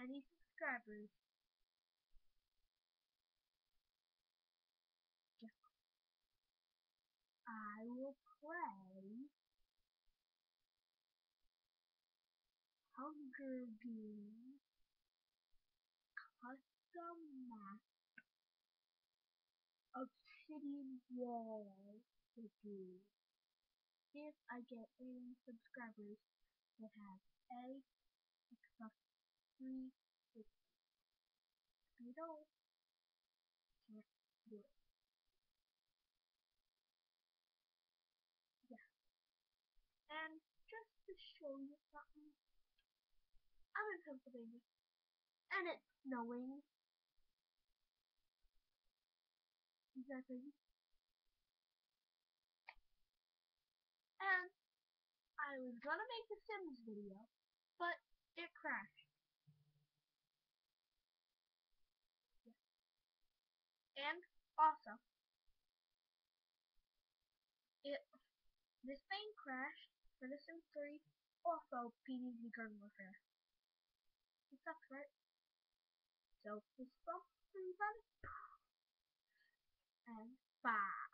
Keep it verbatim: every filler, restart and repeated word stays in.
any subscribers, I will play Hunger Games custom map Obsidian Wall with you if I get any subscribers that have a Xbox three sixty. I don't can't do it. Yeah. And just to show you something, I'm in Pennsylvania and it's snowing. Exactly. And I was gonna make a Sims video, but it crashed. Yeah. And also, it this thing crashed for the Sims three, also P D Z Garden Warfare. It sucks, right? So, this bump everybody, and bye.